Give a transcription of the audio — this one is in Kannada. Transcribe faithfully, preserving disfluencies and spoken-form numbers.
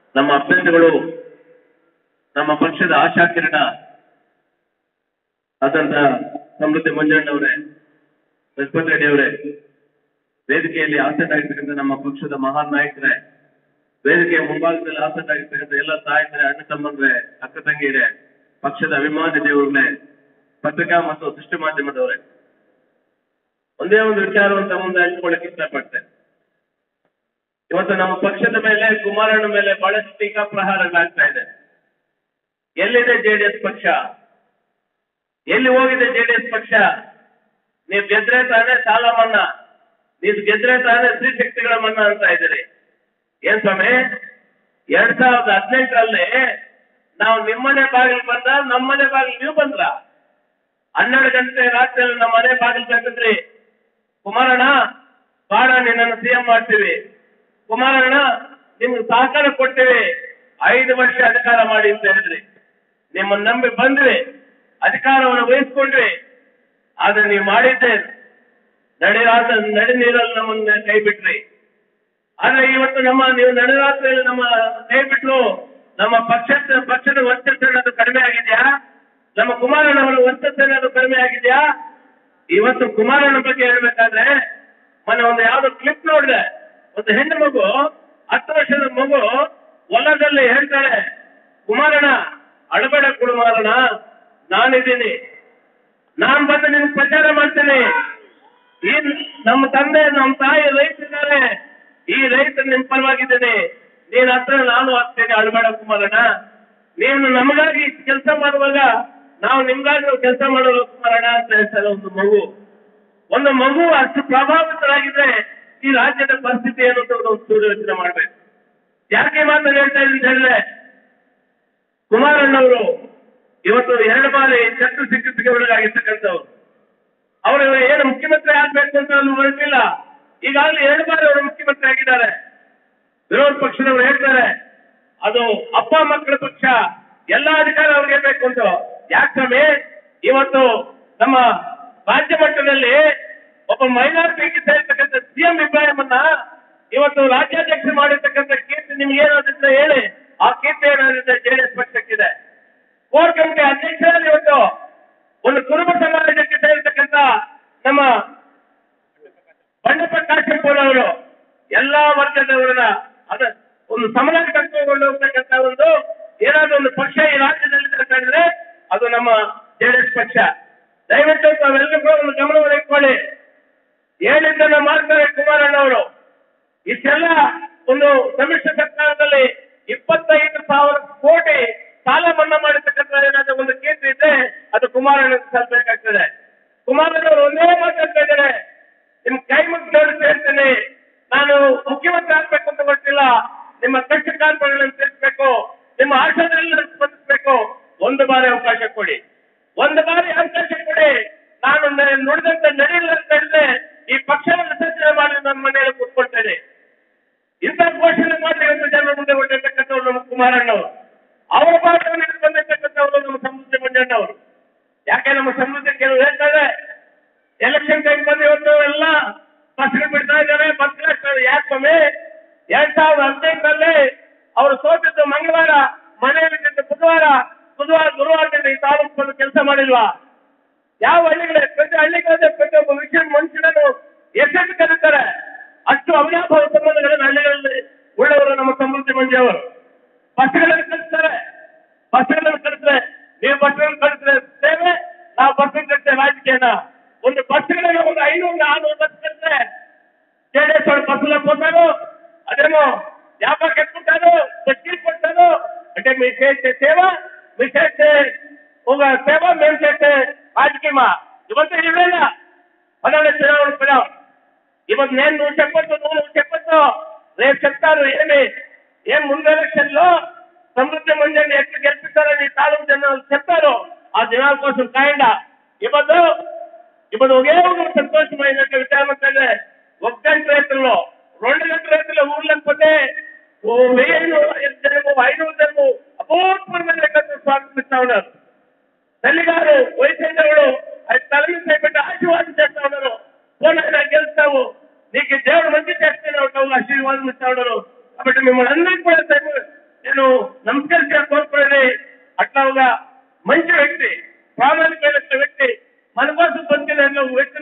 ನಮ್ಮ ಅಭ್ಯರ್ಥಿಗಳು ನಮ್ಮ ಪಕ್ಷದ ಆಶಾಕಿರಣ ಆದಂತ ಸಮೃದ್ಧಿ ಮಂಜಣ್ಣವರೇ, ಲಕ್ಷ್ಮಣ್ ರೆಡ್ಡಿ ಅವರೇ, ವೇದಿಕೆಯಲ್ಲಿ ಆಸಕ್ತರಾಗಿರ್ತಕ್ಕಂಥ ನಮ್ಮ ಪಕ್ಷದ ಮಹಾನ್ ನಾಯಕರೇ, ವೇದಿಕೆಯ ಮುಂಭಾಗದಲ್ಲಿ ಆಸಕ್ತರಾಗಿರ್ತಕ್ಕಂಥ ಎಲ್ಲ ತಾಯಂದ್ರೆ, ಅಣ್ಣ ತಮ್ಮಂದ್ರೆ, ಅಕ್ಕ ತಂಗಿಯರೇ, ಪಕ್ಷದ ಅಭಿಮಾನಿ ದೇವರೇ, ಪತ್ರಿಕಾ ಮತ್ತು ದೃಷ್ಟಿ ಮಾಧ್ಯಮದವರೇ, ಒಂದೇ ಒಂದು ವಿಚಾರವಂತ ಮುಂದೆ ಹಂಚಿಕೊಳ್ಳಕ್ಕೆ ಇಷ್ಟಪಡ್ತೇನೆ. ಇವತ್ತು ನಮ್ಮ ಪಕ್ಷದ ಮೇಲೆ, ಕುಮಾರಣ್ಣ ಮೇಲೆ ಬಹಳಷ್ಟು ಟೀಕಾ ಪ್ರಹಾರಗಳಾಗ್ತಾ ಇದೆ. ಎಲ್ಲಿದೆ ಜೆಡಿಎಸ್ ಪಕ್ಷ? ಎಲ್ಲಿ ಹೋಗಿದೆ ಜೆಡಿಎಸ್ ಪಕ್ಷ? ನೀವು ಗೆದ್ರೆ ತಾನೇ ಸಾಲ ಮನ್ನಾ, ನೀವು ಗೆದ್ರೆ ತಾನೇ ಸ್ತ್ರೀ ಶಕ್ತಿಗಳ ಮನ್ನಾ ಅಂತ ಇದ್ದೀರಿ. ಏನ್ ಸ್ವಾಮಿ, ಎರಡ್ ಸಾವಿರದ ಹದಿನೆಂಟರಲ್ಲಿ ನಾವು ನಿಮ್ಮನೆ ಬಾಗಿಲು ಬಂದ, ನಮ್ಮನೆ ಬಾಗಿಲು ನೀವು ಬಂದ್ರ? ಹನ್ನೆರಡು ಗಂಟೆ ರಾತ್ರಿಯಲ್ಲಿ ನಮ್ಮ ಮನೆ ಬಾಗಿಲು ತಗೊಂಡ್ರಿ. ಕುಮಾರಣ್ಣ ಬಾಡ, ನಿನ್ನನ್ನು ಸಿಎಂ ಮಾಡ್ತೀವಿ, ಕುಮಾರಣ್ಣ ನಿಮ್ಗೆ ಸಹಕಾರ ಕೊಡ್ತೀವಿ, ಐದು ವರ್ಷ ಅಧಿಕಾರ ಮಾಡಿ ಅಂತ ಹೇಳಿದ್ರಿ. ನಿಮ್ಮನ್ನ ನಂಬಿ ಬಂದ್ವಿ, ಅಧಿಕಾರವನ್ನು ವಹಿಸ್ಕೊಂಡ್ವಿ. ಆದ್ರೆ ನೀವು ಮಾಡಿದ್ದೆ ನಡೆರಾದ ನಡೆ ನೀರಲ್ಲಿ ನಮ್ಮನ್ನ ಕೈ ಬಿಟ್ರಿ. ಆದ್ರೆ ಇವತ್ತು ನಮ್ಮ ನೀವು ನಡೆರಾತ್ರಿಯಲ್ಲಿ ನಮ್ಮ ಕೈ ಬಿಟ್ರು. ನಮ್ಮ ಪಕ್ಷದ ಪಕ್ಷದ ವರ್ಚಸ್ಸು ಅನ್ನೋದು ಕಡಿಮೆ ಆಗಿದೆಯಾ? ನಮ್ಮ ಕುಮಾರಣ್ಣವರ ವರ್ಚಸ್ಸು ಅನ್ನೋದು ಕಡಿಮೆ ಆಗಿದೆಯಾ? ಇವತ್ತು ಕುಮಾರಣ್ಣ ಬಗ್ಗೆ ಹೇಳ್ಬೇಕಾದ್ರೆ, ಮೊನ್ನೆ ಒಂದು ಯಾವ್ದೋ ಕ್ಲಿಪ್ ನೋಡಿದೆ. ಒಂದು ಹೆಣ್ಣು ಮಗು, ಹತ್ತು ವರ್ಷದ ಮಗು ಹೊಲದಲ್ಲಿ ಹೇಳ್ತಾಳೆ, ಕುಮಾರಣ್ಣ ಅಡಬೇಡ ಕುಮಾರಣ್ಣ, ನಾನಿದ್ದೀನಿ, ನಾನ್ ಬಂದು ನಿಮ್ಗೆ ಪ್ರಚಾರ ಮಾಡ್ತೀನಿ. ಈ ನಮ್ಮ ತಂದೆ ನಮ್ಮ ತಾಯಿ ರೈತರಿದ್ದಾರೆ, ಈ ರೈತರು ನಿಮ್ ಪರವಾಗಿದ್ದೀನಿ, ನೀನ್ ಹತ್ರ ನಾನು ಆಗ್ತೇನೆ, ಅಡಬೇಡ ಕುಮಾರಣ್ಣ. ನೀನು ನಮಗಾಗಿ ಕೆಲಸ ಮಾಡುವಾಗ ನಾವು ನಿಮ್ಗಾಗಿ ಕೆಲಸ ಮಾಡೋದು ಕುಮಾರಣ್ಣ ಅಂತ ಹೇಳ್ತಾರೆ. ಒಂದು ಮಗು ಒಂದು ಮಗು ಅಷ್ಟು ಪ್ರಭಾವಿತರಾಗಿದ್ರೆ ಈ ರಾಜ್ಯದ ಪರಿಸ್ಥಿತಿ ಏನು ಅಂತ ಒಂದು ಸೂರ್ಯ ಯೋಚನೆ ಮಾಡ್ಬೇಕು. ಯಾಕೆ ಮಾತನ್ನು ಹೇಳ್ತಾ ಇದ್ದೀನಿ ಹೇಳಿದ್ರೆ, ಕುಮಾರಣ್ಣವರು ಇವತ್ತು ಎರಡು ಬಾರಿ ಶಸ್ತ್ರ ಚಿಕಿತ್ಸೆಗೆ ಒಳಗಾಗಿರ್ತಕ್ಕಂಥವ್ರು. ಅವರು ಏನು ಮುಖ್ಯಮಂತ್ರಿ ಆಗ್ಬೇಕು ಅಂತ ಹೊರಟಿಲ್ಲ, ಈಗಾಗಲೇ ಎರಡು ಬಾರಿ ಅವರು ಮುಖ್ಯಮಂತ್ರಿ ಆಗಿದ್ದಾರೆ. ವಿರೋಧ ಪಕ್ಷದವರು ಹೇಳ್ತಾರೆ ಅದು ಅಪ್ಪ ಮಕ್ಕಳ ಪಕ್ಷ, ಎಲ್ಲಾ ಅಧಿಕಾರ ಅವ್ರಿಗೆ ಬೇಕು ಅಂತ. ಯಾಕಂದ್ರೆ ಇವತ್ತು ನಮ್ಮ ರಾಜ್ಯ ಮಟ್ಟದಲ್ಲಿ ಒಬ್ಬ ಮೈನಾರಿಟಿಗೆ ಸೇರ್ತಕ್ಕಂಥ ಸಿಎಂ ಇಬ್ರಾಹಿಮನ್ನ ಇವತ್ತು ರಾಜ್ಯಾಧ್ಯಕ್ಷ ಮಾಡಿರ್ತಕ್ಕಂಥ ಕೀರ್ತಿ ನಿಮ್ಗೆ ಏನಾದ್ರೆ ಹೇಳಿ, ಆ ಕೀರ್ತಿ ಏನಾದ್ರೆ ಜೆಡಿಎಸ್ ಪಕ್ಷಕ್ಕಿದೆ. ಕೋರ್ ಕಮಿಟಿ ಅಧ್ಯಕ್ಷರಲ್ಲಿ ಇವತ್ತು ಒಂದು ಕುರುಬ ಸಮಾಜಕ್ಕೆ ಸೇರಿರ್ತಕ್ಕಂಥ ನಮ್ಮ ಬಂಡೆಪ್ಪ ಕಾಶೆಂಪುರ್ ಅವರು ಎಲ್ಲಾ ವರ್ಗದವರನ್ನ ಅದ ಒಂದು ಸಮನಾಗಿ ಕರ್ಕೊಂಡು ಹೋಗ್ತಕ್ಕಂಥ ಒಂದು ಏನಾದ್ರೂ ಒಂದು ಪಕ್ಷ ಈ ರಾಜ್ಯದಲ್ಲಿ ಕಂಡ್ರೆ ಅದು ನಮ್ಮ ಜೆಡಿಎಸ್ ಪಕ್ಷ. ದಯವಿಟ್ಟು ತಾವೆಲ್ಲರೂ ಒಂದು ಗಮನವನ್ನು ಇಟ್ಕೊಳ್ಳಿ. ಹೇಳಿದ್ದನ್ನ ಮಾಡ್ತಾರೆ ಕುಮಾರಣ್ಣವರು. ಇಷ್ಟೆಲ್ಲ ಒಂದು ಸಮ್ಮಿಶ್ರ ಸರ್ಕಾರದಲ್ಲಿ ಇಪ್ಪತ್ತೈದು ಸಾವಿರ ಕೋಟಿ ಸಾಲ ಮನ್ನಾ ಮಾಡಿರ್ತಕ್ಕಂಥ ಏನಾದ್ರೂ ಒಂದು ಕೀರ್ತಿ ಇದ್ರೆ ಅದು ಕುಮಾರಣ್ಣ ಸಲ್ಬೇಕಾಗ್ತದೆ. ಕುಮಾರಣ್ಣವರು ಒಂದೇ ಮಾತಾಡ್ತಾ ಇದ್ದಾರೆ, ನಿಮ್ ಕೈ ಮುಗಿದು ನೋಡ್ತಾ ಇರ್ತೇನೆ, ನಾನು ಮುಖ್ಯಮಂತ್ರಿ ಆಗ್ಬೇಕು ಅಂತ ಗೊತ್ತಿಲ್ಲ, ನಿಮ್ಮ ಕಷ್ಟ ಕಾರ್ಯಗಳನ್ನು ತಿಳಿಸ್ಬೇಕು, ನಿಮ್ಮ ಆಶಯದಲ್ಲಿ ಸ್ಪಂದಿಸಬೇಕು, ಒಂದು ಬಾರಿ ಅವಕಾಶ ಕೊಡಿ, ಒಂದು ಬಾರಿ ಅವಕಾಶ ಕೊಡಿ. ನಾನು ನುಡಿದಂತ ನಡೆಯಿಲ್ಲ ಅಂತ ಹೇಳಿದ್ರೆ ಈ ಪಕ್ಷವನ್ನು ವಿಸರ್ಜನೆ ಮಾಡಿ ನನ್ನ ಮನೆಯಲ್ಲಿ ಕೂತ್ಕೊಳ್ತೇನೆ. ಇಂಥ ಘೋಷಣೆ ಮಾಡಿ ಒಂದು ಜನ ಮುಂದೆ ಹೊರಟಿರ್ತಕ್ಕಂಥವ್ರು ನಮ್ಮ ಕುಮಾರಣ್ಣವರು. ಅವರ ಭಾಷೆಯನ್ನು ಬಂದಿರ್ತಕ್ಕಂಥವ್ರು ನಮ್ಮ ಸಮೃದ್ಧಿ ಮಂಜಣ್ಣವರು. ಯಾಕೆ ನಮ್ಮ ಸಮೃದ್ಧಿ ಕೆಲವು ಹೇಳ್ತಾರೆ, ಎಲೆಕ್ಷನ್ ಟೈಮ್ ಬಂದು ಇವತ್ತು ಎಲ್ಲ ಬಸ್ಗಳು ಬಿಡ್ತಾ ಇದ್ದಾರೆ, ಬಸ್ಗಳು ಯಾಕೆ ಸ್ವಾಮಿ? ಎರಡ್ ಸಾವಿರದ ಹದಿನೈದರಲ್ಲಿ ಅವರು ಸೋತಿದ್ದು ಮಂಗಳವಾರ, ಮನೆಯಲ್ಲಿ ಬುಧವಾರ, ಬುಧವಾರ ಗುರುವಾರದಿಂದ ಈ ತಾಲೂಕು ಬಂದು ಕೆಲಸ ಮಾಡಿಲ್ವಾ? ಯಾವ ಹಳ್ಳಿಗಳೇ ಪ್ರತಿ ಹಳ್ಳಿಗಳೇ ಪ್ರತಿ ಒಬ್ಬ ವಿಷಯ ಮನುಷ್ಯನನ್ನು ಎಷ್ಟೆಷ್ಟು ಕರೀತಾರೆ, ಅಷ್ಟು ಅವಿನಾಭಾವ ಸಂಬಂಧಗಳನ್ನು ಹಳ್ಳಿಗಳಲ್ಲಿ ಉಳ್ಳವರು ನಮ್ಮ ಸಮೃದ್ಧಿ ಮಂಜವರು. ಬಸ್ಗಳನ್ನು ಕಳಿಸ್ತಾರೆ, ಬಸ್ಗಳನ್ನು ಕಳಿಸ್ತಾರೆ, ನೀವು ಬಸ್ಗಳನ್ನು ಕಳಿಸಿದ್ರೆ ಸೇವೆ, ನಾವು ಬಸ್ ಕಳಿಸ್ತೇವೆ ರಾಜಕೀಯನ. ಒಂದು ಬಸ್ಗಳಲ್ಲಿ ಒಂದು ಐನೂರು ಆರ್ನೂರು ಬಸ್ ಕಳಿಸ್ತಾರೆ, ಜೆಡಿಎಸ್ ಅವರು ಬಸ್ಲ ಕೊಟ್ಟಾರು, ಅದೇನೋ ವ್ಯಾಪಾರ ಕೆಟ್ಬಿಟ್ಟಾರು, ಬಸ್ಕಿ ಕೊಟ್ಟಾರು, అంటే మీ చేసే సేవ మీ చేసే ఒక సేవ మేము చేసే రాజకీయమా ఇవంతా ఇవేనా పదహారు చುನಾವಣೆ పిలవ ಇವತ್ತು నేను నువ్వు చెప్పొద్దు, నువ్వు నువ్వు చెప్పొద్దు, రేపు చెప్తారు ఏమి ఏం ముందు ఎలక్షన్ లో సమృద్ధి మంజని ఎట్లా గెలిపిస్తారని తాలూకు జనాలు చెప్తారు. ఆ జనాల కోసం కాయండి. ఇప్పుడు ఇప్పుడు ఒకే ఒక సంతోషమైన విచారణ ఒక గంట రైతుల్లో రెండు గంటల రైతుల్లో ఊర్లకు పోతే ఓ వెయ్యి జనము ఐనూరు జనము అపూర్వమైన స్వాగతిస్తా ఉన్నారు. తల్లి గారు వయసు అది తల మీద పెట్టి ఆశీర్వాదం చేస్తా ఉన్నారు. పోనైనా గెలుస్తావు, నీకు దేవుడు మంచి చేస్తూనే ఉంటావు, ఆశీర్వాదం ఇస్తా ఉన్నారు. కాబట్టి మిమ్మల్ని అందరికీ కూడా నేను నమస్కరించిన కోరుకునేది అట్లా ఒక మంచి వ్యక్తి, ప్రామాణికమైన వ్యక్తి, మన కోసం పొందిన వ్యక్తి